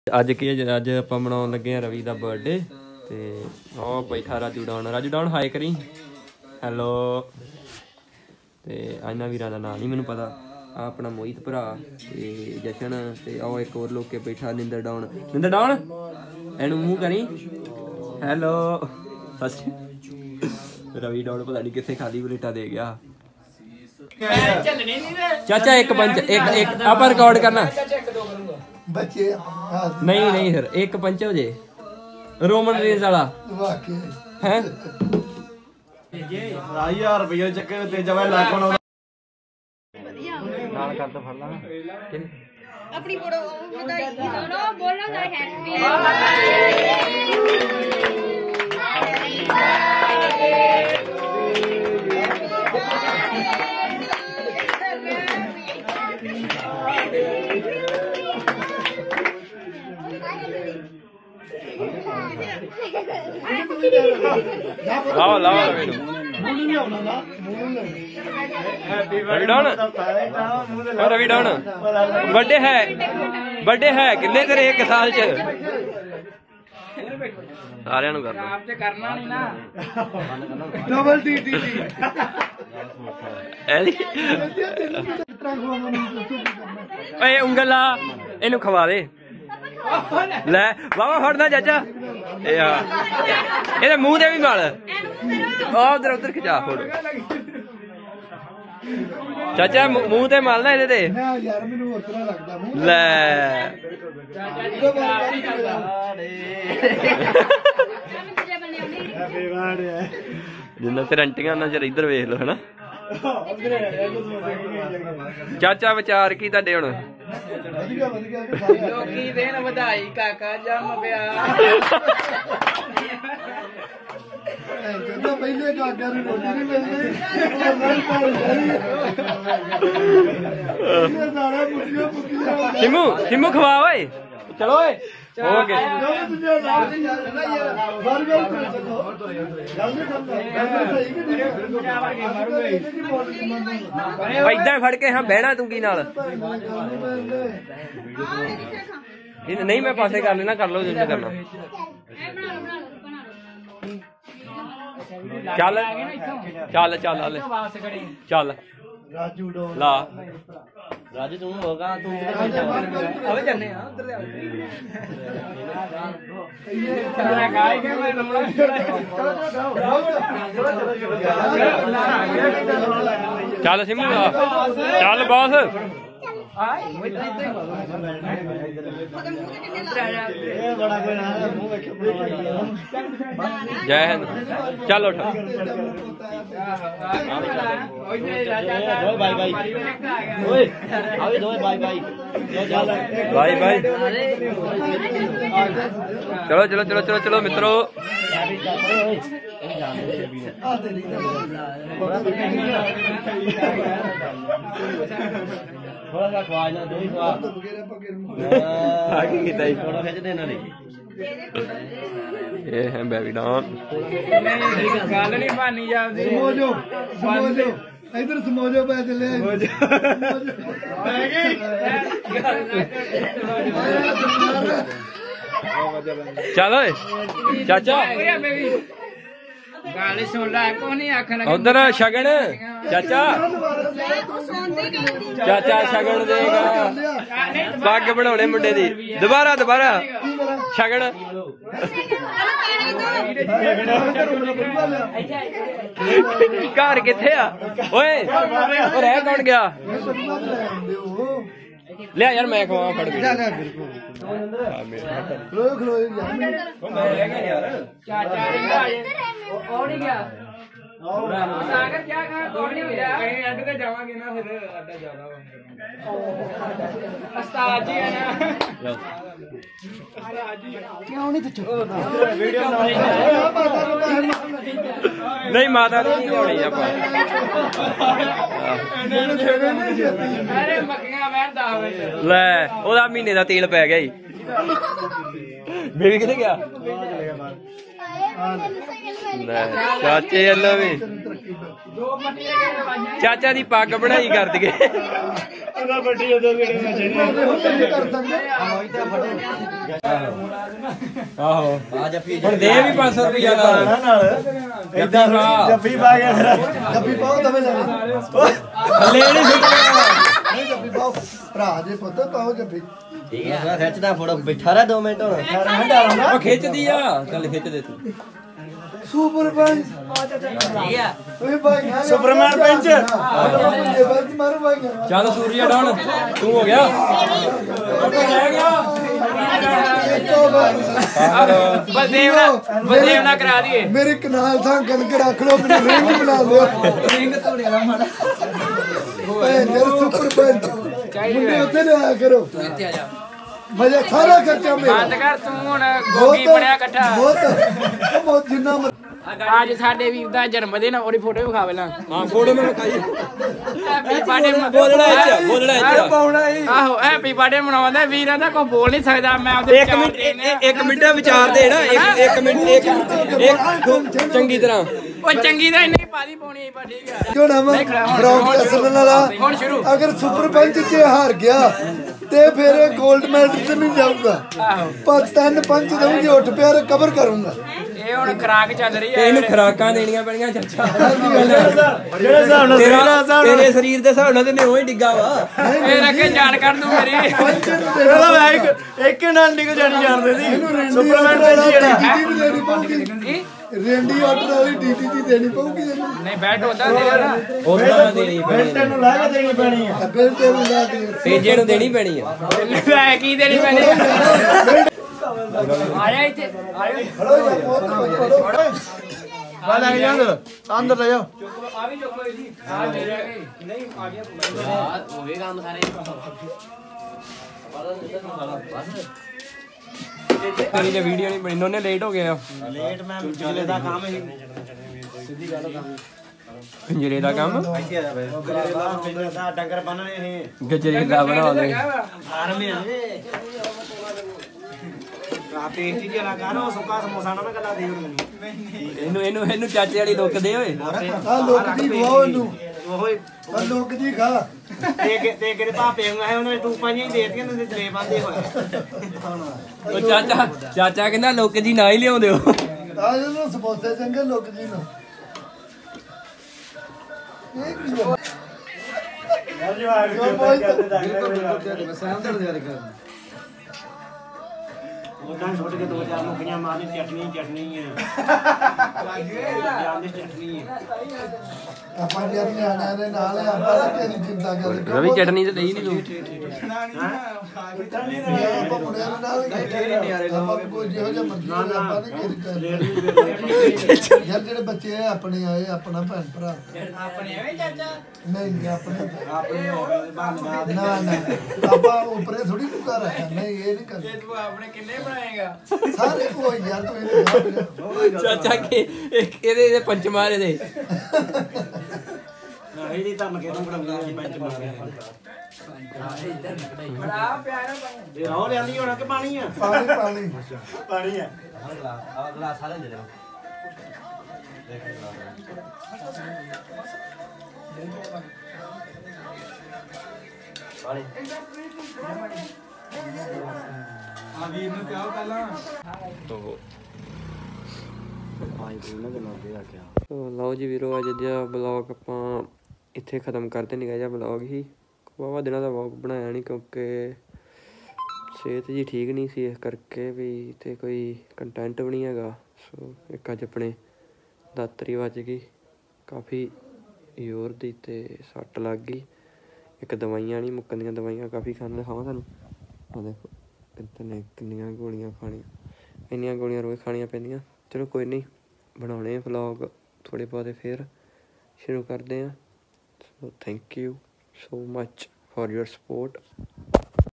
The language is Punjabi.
ਅੱਜ ਕੀ ਅੱਜ ਆਪਾਂ ਮਨਾਉਣ ਲੱਗੇ ਆ ਰਵੀ ਦਾ ਬਰਥਡੇ ਤੇ ਉਹ ਬੈਠਾ ਰਾਜੂ ਡਾਉਨ ਹਾਈ ਕਰੀ ਹੈਲੋ। ਤੇ ਇਹਨਾਂ ਵੀਰਾਂ ਦਾ ਨਾਂ ਨਹੀਂ ਮੈਨੂੰ ਪਤਾ। ਆ ਆਪਣਾ ਮੋਹਿਤ ਭਰਾ ਤੇ ਜਸ਼ਨ ਤੇ ਉਹ ਇੱਕ ਹੋਰ ਲੋਕ ਕੇ ਬੈਠਾ ਨਿੰਦਰ ਡਾਉਨ ਇਹਨੂੰ ਮੂੰਹ ਕਰੀ ਹੈਲੋ। ਰਵੀ ਡਾਉਨ ਪਤਾ ਨਹੀਂ ਕਿੱਥੇ ਖਾਲੀ ਪਲੇਟਾਂ ਦੇ ਗਿਆ। चाचा एक पंच एक आप रिकॉर्ड करना बच्चे नहीं सर एक पंच हो जे रोमन रेंज वाला है रुपये चक्के तेजा भाई लाख नाल कर तो फड़ ला अपनी फोटो बताई दोनों बोलना था हैप्पी लाओ लाओ रवि डाउन बर्थडे है किन्ने तेरे एक साल च सारे करना नहीं ना डबल टी उंगल ला इनू खवा दे ले वावा फड़ना चाचा ये मुंह दे भी माल उधर उधर खिचा फोटो चाचा मुंह ते माल ना ये ले जिन्ना तेरे अंटियां ना चल इधर वेख लो है ना चाचा विचार की तुहाडे हुण लोकी देन ਵਧਾਈ काका जम ਪਿਆ ਜਦੋਂ ਪਹਿਲੇ ਕਾਕਾ ਨੂੰ ਰੋਟੀ ਨਹੀਂ ਮਿਲਦੀ सिमू सिमू खवा ओए चलो ओए हो गए इदा फड़ के हाँ बहना तू की नाल नहीं मैं पासे कर लेना कर लो जो करना चल चल चल चल राजू ला राजू तू होगा तू अबे चलने हां उधर चल गाय के मैं चल सिमू चल बॉस जय हिंद चल उठ बाय बाय ओए आवे दो बाय बाय बाय बाय चलो चलो चलो चलो चलो मित्रों थोड़ा सा खवा ना दो ही खवा आगे की ताई थोड़ा खींच देना नहीं ये है बेबी डॉन गल नहीं मानी जाती समोजो इधर समोजो पै चले चलो चाचा गाली सुन ला को नहीं आखना उधर शगन चाचा चाचा शगन देगा पग बनाने मुंडे दी दोबारा दोबारा शगन घर किथे आ ओए रह कौन गया ले यार मैं खवा फड़ के चाचा और नहीं गया सागर क्या कहा कौन नहीं मिला कहीं अड्डे पे जावांगे ना फिर अड्डा ज्यादा उस्ताद जी है ना क्यों नहीं तो वीडियो नहीं माता नहीं होनी आपा अरे मक्खियां बैठदा होवे ले ओदा महीने दा तेल पै गया ही बेबी किथे गया ਲੈ ਚਾਚੇ ਵੱਲੋਂ ਵੀ ਚਾਚਾ ਦੀ ਪੱਗ ਬਣਾਈ ਕਰ ਦਈਏ ਆਹੋ ਹੁਣ ਦੇ ਵੀ 500 ਰੁਪਇਆ ਨਾਲ ਜੱਫੀ ਪਾ ਗਿਆ ਮੇਰਾ ਜੱਫੀ ਪਾਓ ਦਵੇ ਜਾਣੇ ਥੱਲੇ ਨਹੀਂ ਸੁੱਟਣਾ ਨਹੀਂ ਜੱਫੀ ਪਾਓ ਭਰਾ ਦੇ ਪੁੱਤ ਪਾਓ ਜੱਫੀ ਠੀਕ ਹੈ ਖਿੱਚਦਾ ਫੋਟੋ ਬਿਠਾ ਰਿਹਾ 2 ਮਿੰਟ ਹੁਣ ਉਹ ਖਿੱਚਦੀ ਆ ਚੱਲ ਖਿੱਚ ਦੇ ਤੂੰ ਸੁਪਰ ਪੰਚ ਠੀਕ ਹੈ ਓਏ ਭਾਈ ਸੁਪਰਮੈਨ ਪੰਚ ਬਸ ਮਾਰੂ ਭਾਈ ਚੱਲ ਸੂਰਜਾ ਡਾਉਣ ਤੂੰ ਹੋ ਗਿਆ ਉਹ ਰਹਿ ਗਿਆ ਬਲਦੇਵ ਨਾ ਕਰਾ ਦਈਏ ਮੇਰੇ ਕਨਾਲ ਥਾਂ ਕਣਕ ਰੱਖ ਲੋ ਮੈਨੂੰ ਰਿੰਗ ਬਣਾ ਲਿਓ ਰਿੰਗ ਤੋੜਿਆ ਦਾ ਮਾੜਾ ਯਾਰ ਸੁਪਰ ਪੰਚ ਮੁੰਡੇ ਉੱਥੇ ਲੈ ਆਇਆ ਕਰੋ ਇੱਥੇ ਆ ਜਾ ਮਜ਼ਾ ਸਾਰਾ ਖਰਚਾ ਮੇਰਾ ਬੰਦ ਕਰ ਤੂੰ ਹੁਣ ਗੋਗੀ ਬਣਿਆ ਇਕੱਠਾ ਬਹੁਤ ਜਿੰਨਾ ਅੱਜ ਸਾਡੇ ਵੀਰ ਦਾ ਜਨਮ ਦਿਨ ਉਹਦੀ ਫੋਟੋ ਵਿਖਾ ਪਹਿਲਾਂ ਹਾਂ ਫੋਟੋ ਮੈਂ ਵਿਖਾਈ ਹੈਪੀ ਬਰਥਡੇ ਬੋਲਣਾ ਇੱਥੇ ਆਹੋ ਹੈਪੀ ਬਰਥਡੇ ਮਨਾਉਂਦਾ ਵੀਰਾਂ ਦਾ ਕੋਈ ਬੋਲ ਨਹੀਂ ਸਕਦਾ ਮੈਂ ਉਹਦੇ ਇੱਕ ਮਿੰਟ ਵਿਚਾਰ ਦੇ ਨਾ ਇੱਕ ਮਿੰਟ ਇੱਕ ਚੰਗੀ ਤਰ੍ਹਾਂ ਉਹ ਚੰਗੀ ਦਾ ਇੰਨੀ ਪਾਦੀ ਪਾਉਣੀ ਪਰ ਠੀਕ ਹੈ ਕਿਉਂ ਨਾ ਮੈਂ ਬ੍ਰੌਕ ਅਸਲ ਵਾਲਾ ਹੁਣ ਸ਼ੁਰੂ ਅਗਰ ਸੁਪਰ ਪੰਚ ਚ ਹਾਰ ਗਿਆ ਤੇ ਫਿਰ ਇਹ 골ਡ ਮੈਡਲ ਤੇ ਨਹੀਂ ਜਾਊਗਾ ਆਹੋ ਪਾਕਿਸਤਾਨ ਪੰਚ ਦਊਂਗੇ ਉੱਠ ਪਿਆ ਰਿਕਵਰ ਕਰੂੰਗਾ ਇਹ ਹੁਣ ਖਰਾਕ ਚੱਲ ਰਹੀ ਹੈ ਇਹਨੂੰ ਖੁਰਾਕਾਂ ਦੇਣੀਆਂ ਪੈਣੀਆਂ ਚਾਚਾ ਜਿਹੜੇ ਹਿਸਾਬ ਨਾਲ ਤੇਰੇ ਸਰੀਰ ਦੇ ਹਿਸਾਬ ਨਾਲ ਤੇ ਉਹ ਹੀ ਡਿੱਗਾ ਵਾ ਫੇਰ ਅੱਗੇ ਜਾਣ ਕਰ ਦੂੰ ਮੇਰੀ ਇਹਦਾ ਮੈਂ ਇੱਕ ਨਾਲ ਨਿਕਲ ਜਾਣੀ ਜਾਣਦੇ ਸੀ ਸੁਪਰਮੈਨ ਪੰਚ ਜਿਹੜਾ ਡੀਟੀ ਵੀ ਦੇਣੀ ਪਊਗੀ ਰੇਂਡੀ ਆਰਡਰ ਵਾਲੀ ਡੀਟੀ ਦੀ ਦੇਣੀ ਪਊਗੀ ਇਹਨੂੰ ਨਹੀਂ ਬੈਠ ਹੁੰਦਾ ਤੇਰਾ ਨਾ ਉਹਨਾਂ ਦੇਣੀ ਪੈਣੀ ਤੈਨੂੰ ਲਾ ਕੇ ਦੇਣੀ ਪੈਣੀ ਹੈ ਬਿੱਲ ਤੇ ਵੀ ਲਾ ਦੇ ਤੇਜੇ ਨੂੰ ਦੇਣੀ ਪੈਣੀ ਆ ਲੈ ਕੀ ਦੇਣੀ ਪੈਣੀ ਆਇਆ ਇੱਥੇ ਆਇਆ ਖੜੋ ਯਾਰ ਬਹੁਤ ਵਾਲਾ ਨਹੀਂ ਜਾਂਦਾ ਅੰਦਰ ਲੈ ਜਾਓ ਆ ਵੀ ਚੁੱਕੋ ਜੀ ਆ ਨਹੀਂ ਆ ਗਿਆ ਹੋ ਗਏ ਕੰਮ ਸਾਰੇ ਤੇਰੀ ਜੇ ਵੀਡੀਓ ਨਹੀਂ ਬਣੀ ਉਹਨੇ ਲੇਟ ਹੋ ਗਿਆ ਲੇਟ ਮੈਂ ਪਿਛਲੇ ਦਾ ਕੰਮ ਹੀ ਸਿੱਧੀ ਗੱਲ ਕੰਮ ਗਜਰੇ ਦਾ ਕੰਮ ਇੱਥੇ ਆ ਜਾ ਬਈ ਦਾ ਡੰਗਰ ਬੰਨਣੇ ਇਹ ਗਜਰੇ ਦਾ ਬਣਾ ਦੇ ਫਾਰਮ ਆ ਟੇਸਟੀ ਜਿਹਾ ਨਾ ਕਰੋ ਸੁੱਕਾ ਸਮੋਸਾ ਨਾ ਮੈਂ ਕੱਲਾ ਦੇ ਮੈਨੂੰ ਇਹਨੂੰ ਚਾਚੇ ਵਾਲੀ ਲੁੱਕ ਦੇ ਓਏ ਆ ਲੋਕ ਦੀ ਖਵਾਓ ਇਹਨੂੰ ਓਏ ਆ ਲੋਕ ਦੀ ਖਾ ਤੇ ਕਿਤੇ ਭਾਪੇ ਨੂੰ ਆਏ ਉਹਨੇ ਟੂਪਾਂ ਜਿਹੀਆਂ ਦੇ ਦਿੱਤੀਆਂ ਤੇ ਤਰੇ ਬੰਦੇ ਹੋਏ ਉਹ ਚਾਚਾ ਕਹਿੰਦਾ ਲੁੱਕ ਜੀ ਨਾ ਹੀ ਲਿਆਉਂਦੇ ਹੋ ਆ ਇਹਨੂੰ ਸਮੋਸੇ ਚੰਗੇ ਲੋਕ ਜੀ ਨੂੰ ਇਹ ਕੀ ਹੋ ਉਦਾਂ ਛੋੜ ਕੇ 2-4 ਮੁੱਕੀਆਂ ਮਾਰਨੀ ਚਟਨੀ ਹੈ ਜਾਂਦੇ ਚਟਨੀ ਹੈ ਆਪਾਂ ਯਾਰ ਨਿਆਣਿਆਂ ਦੇ ਨਾਲ ਆ, ਆਪਾਂ ਤਾਂ ਕਿਹਦੀ ਚਿੰਤਾ ਕਰਦੇ ਰਵੀ ਚਟਨੀ ਤੇ ਦੇਈ ਨਹੀਂ ਤੂੰ ਆਪਾਂ ਮੁੰਡਿਆਂ ਦੇ ਨਾਲ ਹੀ ਆਪਾਂ ਕੋਈ ਜਿਹੋ ਜਿਹਾ ਮਰਜ਼ੀ ਹੋਵੇ, ਆਪਾਂ ਨਹੀਂ ਕਿਹਦੀ ਯਾਰ ਜਿਹੜੇ ਬੱਚੇ ਆ ਆਪਣੇ ਆਏ ਆਪਣਾ ਭੈਣ ਭਰਾ ਆਪਣੇ ਐਵੇਂ ਚਾਚਾ ਨਹੀਂ ਆਪਣੇ ਹੋ ਗਏ ਬਹਾਨੇ ਨਾ ਨਾ ਆਪਾਂ ਉਪਰੇ ਥੋੜੀ ਕਰ ਆਇਆ ਨਹੀਂ ਇਹ ਨਹੀਂ ਕਰਦੇ ਤੂੰ ਆਪਣੇ ਕਿੰਨੇ ਬਣਾਏਗਾ ਸਾਰੇ ਕੋਈ ਯਾਰ ਤੂੰ ਇਹਨੂੰ ਚਾਚਾ ਕੇ ਇਹਦੇ ਪੰਚ ਮਾਰੇ ਦੇ ਨਹੀਂ ਦੀ ਧਮ ਕੇ ਤੂੰ ਬਣਾਉਂਦਾ ਸੀ ਪੰਚ ਮਾਰਿਆ ਬੜਾ ਪਿਆਰਾ ਤੇ ਰੋ ਲਿਆਂਦੀ ਹੋਣਾ ਕਿ ਪਾਣੀ ਆ ਪਾਣੀ ਪਾਣੀ ਪਾਣੀ ਆ ਅਗਲਾ ਸਾਰਾ ਦੇ ਦੇ ਆ ਵੀਰ ਨੂੰ ਕਿਹਾ ਪਹਿਲਾਂ ਲਓ ਜੀ ਵੀਰੋ ਅੱਜ ਦਾ ਬਲੌਗ ਆਪਾਂ ਇੱਥੇ ਖਤਮ ਕਰਦੇ ਨਿਕਾ ਜਿਹਾ ਬਲੌਗ ਹੀ ਵਾਵਾ ਦਿਨਾਂ ਦਾ ਵਲੌਗ ਬਣਾਇਆ ਨਹੀਂ ਕਿਉਂਕਿ ਸਿਹਤ ਜੀ ਠੀਕ ਨਹੀਂ ਸੀ ਇਸ ਕਰਕੇ ਵੀ ਇੱਥੇ ਕੋਈ ਕੰਟੈਂਟ ਵੀ ਨਹੀਂ ਹੈਗਾ ਸੋ ਇੱਕ ਅੱਜ ਆਪਣੇ ਦਾਤਰੀ ਵੱਜ ਗਈ ਕਾਫੀ ਜ਼ੋਰ ਦੀ ਤੇ ਸੱਟ ਲੱਗ ਗਈ ਇੱਕ ਦਵਾਈਆਂ ਨਹੀਂ ਮੁੱਕਣਦੀਆਂ ਦਵਾਈਆਂ ਕਾਫੀ ਖਾਣ ਦਿਖਾਵਾਂ ਤੁਹਾਨੂੰ ਆ ਦੇਖੋ ਇਤਨੇ ਕਿੰਨੀਆਂ ਗੋਲੀਆਂ ਖਾਣੀਆਂ ਇੰਨੀਆਂ ਗੋਲੀਆਂ ਰੋਜ਼ ਖਾਣੀਆਂ ਪੈਂਦੀਆਂ ਚਲੋ ਕੋਈ ਨਹੀਂ ਬਣਾਉਣੇ ਵਲੌਗ ਥੋੜ੍ਹੇ ਬਹੁਤੇ ਫਿਰ ਸ਼ੁਰੂ ਕਰਦੇ ਹਾਂ so thank you so much for your support.